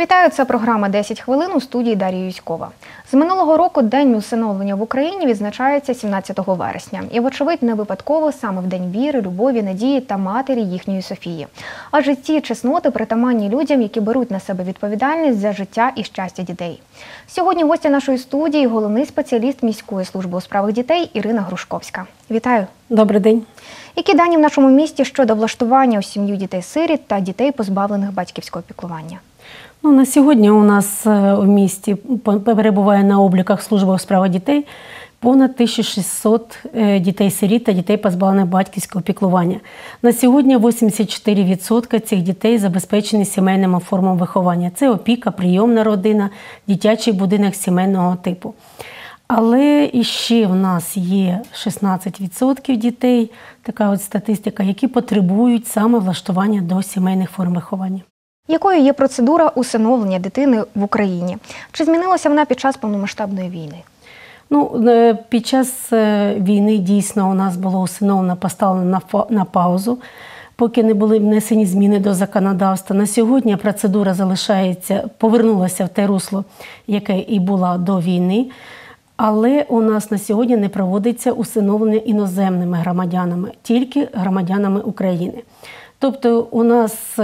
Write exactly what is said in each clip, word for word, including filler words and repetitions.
Вітаю, це програма десять хвилин у студії Дар'я Юськова. З минулого року День усиновлення в Україні відзначається сімнадцятого вересня. І, вочевидь, не випадково саме в День віри, любові, надії та матері їхньої Софії. Адже ці чесноти притаманні людям, які беруть на себе відповідальність за життя і щастя дітей. Сьогодні гостя нашої студії – головний спеціаліст міської служби у справах дітей Ірина Грушковська. Вітаю. Добрий день. Які дані в нашому місті щодо влаштування у сім'ю дітей-сиріт та дітей, позбавлених батьківського піклування? Ну, на сьогодні у нас у місті перебуває на обліках служби у справах дітей понад тисяча шістсот дітей-сиріт та дітей, позбавлених батьківського піклування. На сьогодні вісімдесят чотири відсотки цих дітей забезпечені сімейними формами виховання. Це опіка, прийомна родина, дитячий будинок сімейного типу. Але іще в нас є шістнадцять відсотків дітей, така от статистика, які потребують саме влаштування до сімейних форм виховання. Якою є процедура усиновлення дитини в Україні? Чи змінилася вона під час повномасштабної війни? Ну, під час війни дійсно у нас було усиновлення поставлено на паузу, поки не були внесені зміни до законодавства. На сьогодні процедура залишається, повернулася в те русло, яке і була до війни. Але у нас на сьогодні не проводиться усиновлення іноземними громадянами, тільки громадянами України. Тобто у нас,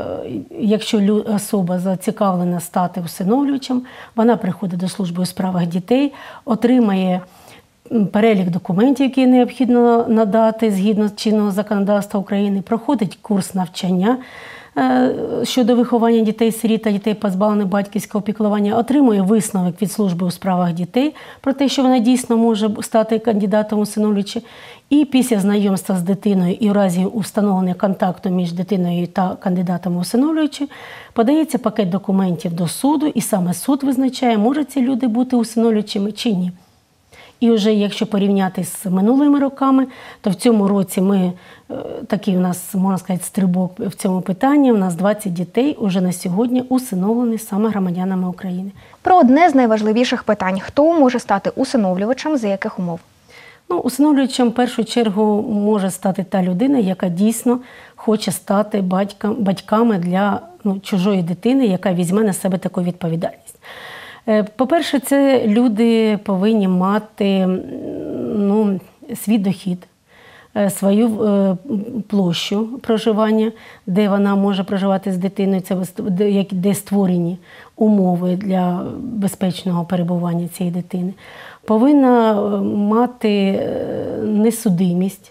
якщо особа зацікавлена стати усиновлювачем, вона приходить до служби у справах дітей, отримає перелік документів, які необхідно надати згідно чинного законодавства України, проходить курс навчання щодо виховання дітей-сиріт та дітей, позбавлених батьківського піклування, отримує висновок від служби у справах дітей про те, що вона дійсно може стати кандидатом усиновлювача. І після знайомства з дитиною і в разі встановлення контакту між дитиною та кандидатом усиновлювача подається пакет документів до суду, і саме суд визначає, можуть ці люди бути усиновлювачами чи ні. І вже якщо порівняти з минулими роками, то в цьому році ми, такий у нас, можна сказати, стрибок в цьому питанні, у нас двадцять дітей уже на сьогодні усиновлені саме громадянами України. Про одне з найважливіших питань – хто може стати усиновлювачем, за яких умов? Ну, усиновлювачем в першу чергу може стати та людина, яка дійсно хоче стати батьком, батьками для ну, чужої дитини, яка візьме на себе таку відповідальність. По-перше, це люди повинні мати ну, свій дохід, свою площу проживання, де вона може проживати з дитиною, це де створені умови для безпечного перебування цієї дитини. Повинна мати несудимість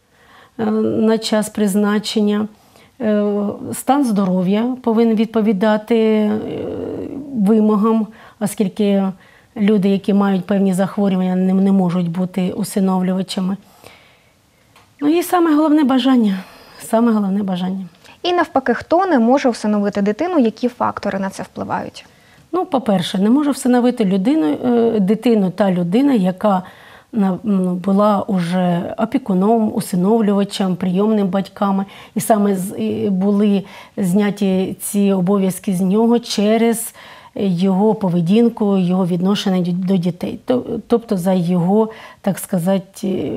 на час призначення, стан здоров'я повинен відповідати вимогам, оскільки люди, які мають певні захворювання, не можуть бути усиновлювачами. Ну і саме головне бажання. Саме головне бажання. І навпаки, хто не може усиновити дитину, які фактори на це впливають? Ну, по-перше, не може всиновити людину, дитину та людина, яка була уже опікуном, усиновлювачем, прийомним батьками. І саме були зняті ці обов'язки з нього через його поведінку, його відношення до дітей. Тобто за його, так сказати,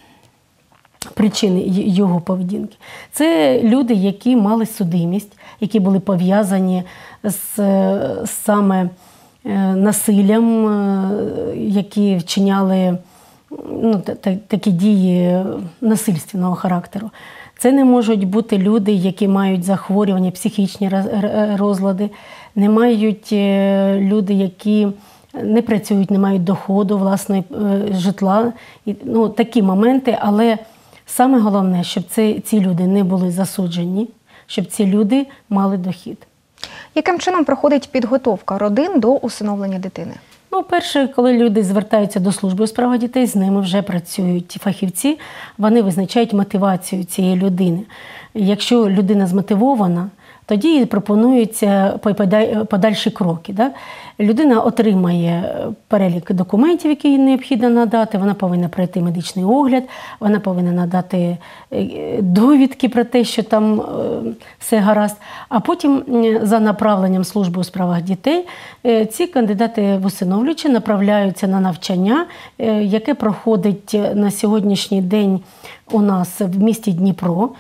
причини його поведінки. Це люди, які мали судимість, які були пов'язані з саме насиллям, які вчиняли ну, такі дії насильственного характеру. Це не можуть бути люди, які мають захворювання, психічні розлади, не мають люди, які не працюють, не мають доходу, власної житла. Ну, такі моменти, але саме головне, щоб ці, ці люди не були засуджені, щоб ці люди мали дохід. Яким чином проходить підготовка родин до усиновлення дитини? Ну, перше, коли люди звертаються до служби у справах дітей, з ними вже працюють фахівці, вони визначають мотивацію цієї людини. Якщо людина змотивована, тоді пропонуються подальші кроки. Да? Людина отримає перелік документів, які їй необхідно надати, вона повинна пройти медичний огляд, вона повинна надати довідки про те, що там все гаразд. А потім за направленням служби у справах дітей ці кандидати в усиновлювачі направляються на навчання, яке проходить на сьогоднішній день у нас в місті Дніпро.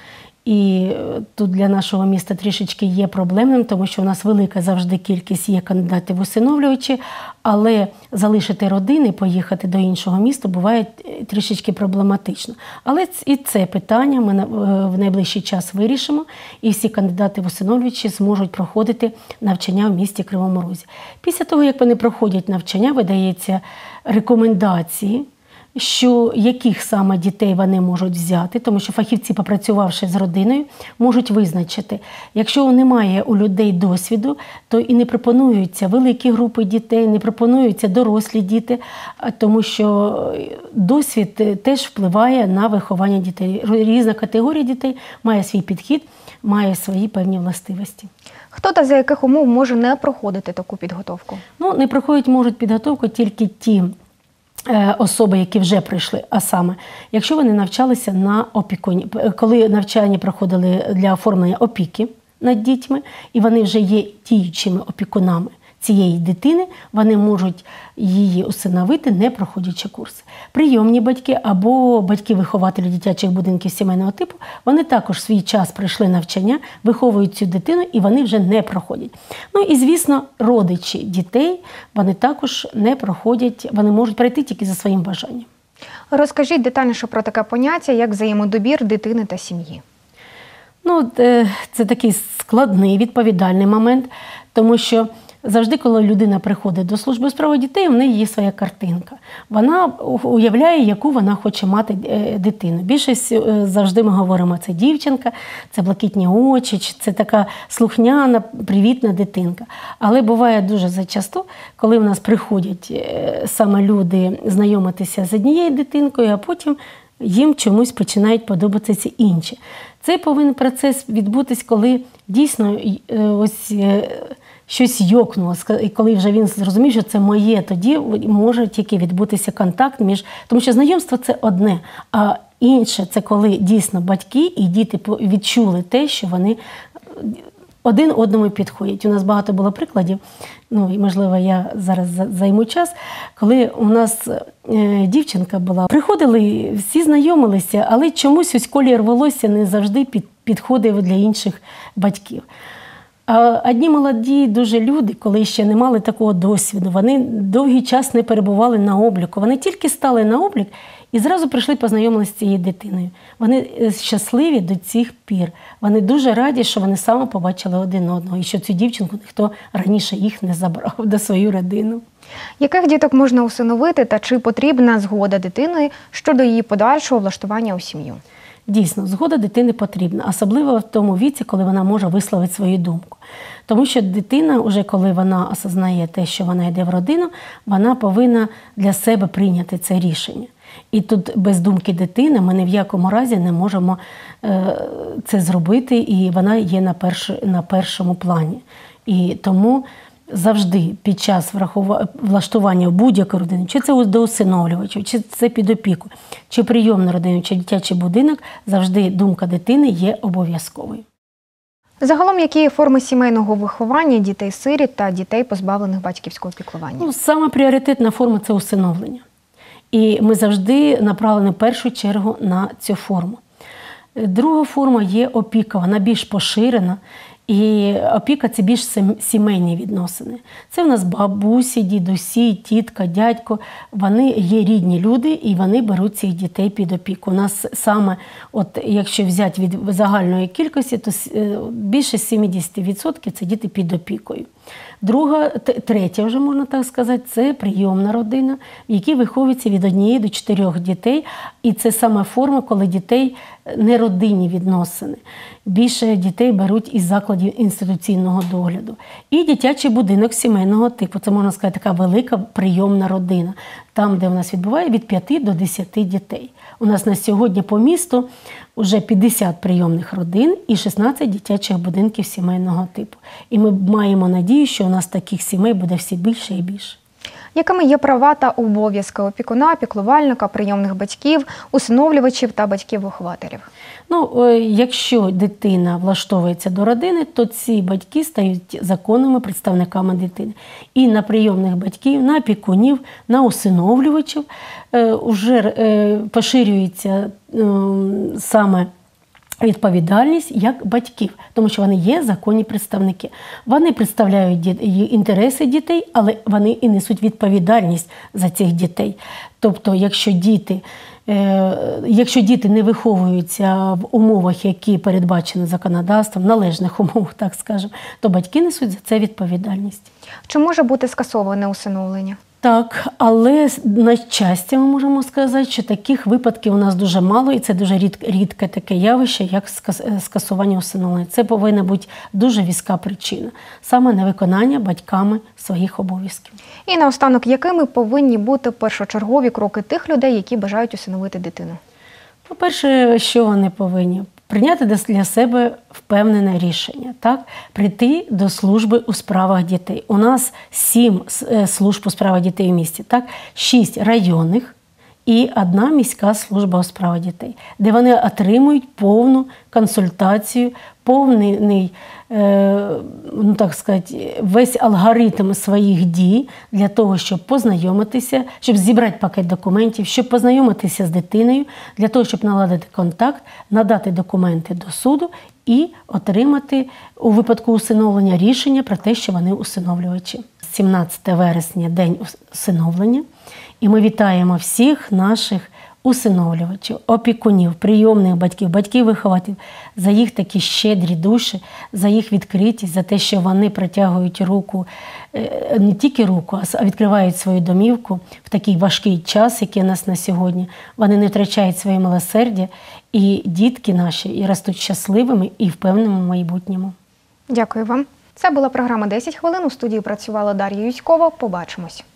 І тут для нашого міста трішечки є проблемним, тому що у нас велика завжди кількість є кандидатів в усиновлювачі, але залишити родини, поїхати до іншого міста буває трішечки проблематично. Але і це питання ми в найближчий час вирішимо, і всі кандидати в усиновлювачі зможуть проходити навчання в місті Кривому Розі. Після того, як вони проходять навчання, видається рекомендації, що яких саме дітей вони можуть взяти, тому що фахівці, попрацювавши з родиною, можуть визначити, якщо немає у людей досвіду, то і не пропонуються великі групи дітей, не пропонуються дорослі діти, тому що досвід теж впливає на виховання дітей. Різна категорія дітей має свій підхід, має свої певні властивості. Хто та за яких умов може не проходити таку підготовку? Ну, не проходять можуть підготовку тільки ті особи, які вже прийшли, а саме, якщо вони навчалися на опікуні, коли навчання проходили для оформлення опіки над дітьми, і вони вже є діючими опікунами цієї дитини, вони можуть її усиновити, не проходячи курси. Прийомні батьки або батьки-вихователі дитячих будинків сімейного типу, вони також свій час пройшли навчання, виховують цю дитину, і вони вже не проходять. Ну і, звісно, родичі дітей, вони також не проходять, вони можуть пройти тільки за своїм бажанням. Розкажіть детальніше про таке поняття, як взаємодобір дитини та сім'ї. Ну, це такий складний, відповідальний момент, тому що завжди, коли людина приходить до служби у справах дітей, в неї є своя картинка. Вона уявляє, яку вона хоче мати дитину. Більшість завжди ми говоримо, це дівчинка, це блакитні очі, це така слухняна, привітна дитинка. Але буває дуже зачасто, коли в нас приходять саме люди знайомитися з однією дитинкою, а потім їм чомусь починають подобатися інші. Цей повинен процес відбутись, коли дійсно ось щось йокнуло, і коли вже він зрозумів, що це моє, тоді може тільки відбутися контакт між... Тому що знайомство – це одне, а інше – це коли дійсно батьки і діти відчули те, що вони один одному підходять. У нас багато було прикладів, ну і, можливо, я зараз займу час, коли у нас е, дівчинка була. Приходили, всі знайомилися, але чомусь ось колір волосся не завжди під, підходив для інших батьків. А одні молоді дуже люди, коли ще не мали такого досвіду, вони довгий час не перебували на обліку. Вони тільки стали на облік і зразу прийшли познайомилися з цією дитиною. Вони щасливі до цих пір. Вони дуже раді, що вони саме побачили один одного і що цю дівчинку ніхто раніше їх не забрав до свою родину. Яких діток можна усиновити та чи потрібна згода дитини щодо її подальшого влаштування у сім'ю? Дійсно, згода дитини потрібна, особливо в тому віці, коли вона може висловити свою думку. Тому що дитина, вже коли вона осознає те, що вона йде в родину, вона повинна для себе прийняти це рішення. І тут без думки дитини ми ні в якому разі не можемо е, це зробити, і вона є на, перш, на першому плані. І тому завжди під час влаштування в будь-яку родину, чи це до усиновлювачів, чи це під опіку, чи прийомну родину, чи дитячий будинок, завжди думка дитини є обов'язковою. Загалом, які є форми сімейного виховання дітей-сиріт та дітей, позбавлених батьківського піклування? Ну, саме пріоритетна форма – це усиновлення. І ми завжди направлені в першу чергу на цю форму. Друга форма є опіка, вона більш поширена. І опіка – це більш сімейні відносини. Це в нас бабусі, дідусі, тітка, дядько. Вони є рідні люди, і вони беруть цих дітей під опіку. У нас саме, от якщо взяти від загальної кількості, то більше сімдесят відсотків – це діти під опікою. Друга, третя, вже можна так сказати, це прийомна родина, в якій виховується від однієї до чотирьох дітей. І це саме форма, коли дітей не родинні відносини. Більше дітей беруть із закладів інституційного догляду. І дитячий будинок сімейного типу. Це, можна сказати, така велика прийомна родина. Там, де у нас відбуває від п'яти до десяти дітей. У нас на сьогодні по місту вже п'ятдесят прийомних родин і шістнадцять дитячих будинків сімейного типу. І ми маємо надію, що у нас таких сімей буде все більше і більше. Якими є права та обов'язки опікуна, піклувальника, прийомних батьків, усиновлювачів та батьків-вихователів? Ну, якщо дитина влаштовується до родини, то ці батьки стають законними представниками дитини. І на прийомних батьків, на опікунів, на усиновлювачів вже поширюється саме відповідальність як батьків, тому що вони є законні представники. Вони представляють ді- інтереси дітей, але вони і несуть відповідальність за цих дітей. Тобто, якщо діти, е, якщо діти не виховуються в умовах, які передбачені законодавством, належних умовах, так скажемо, то батьки несуть за це відповідальність. Чи може бути скасоване усиновлення? Так, але на щастя ми можемо сказати, що таких випадків у нас дуже мало, і це дуже рід, рідке таке явище, як скасування усиновлення. Це повинна бути дуже візка причина, саме невиконання батьками своїх обов'язків. І наостанок, якими повинні бути першочергові кроки тих людей, які бажають усиновити дитину? По-перше, що вони повинні? Прийняти для себе впевнене рішення, так? Прийти до служби у справах дітей. У нас сім служб у справах дітей в місті, так? Шість районних і одна міська служба у справах дітей, де вони отримують повну консультацію, повний, е, ну так сказати, весь алгоритм своїх дій для того, щоб познайомитися, щоб зібрати пакет документів, щоб познайомитися з дитиною, для того, щоб наладити контакт, надати документи до суду і отримати у випадку усиновлення рішення про те, що вони усиновлювачі. сімнадцяте вересня – День усиновлення, і ми вітаємо всіх наших усиновлювачів, опікунів, прийомних батьків, батьків-вихователів за їх такі щедрі душі, за їх відкритість, за те, що вони протягують руку, не тільки руку, а відкривають свою домівку в такий важкий час, який у нас на сьогодні. Вони не втрачають своє милосердя, і дітки наші і ростуть щасливими і впевненими в майбутньому. Дякую вам. Це була програма «десять хвилин». У студії працювала Дар'я Юськова. Побачимось.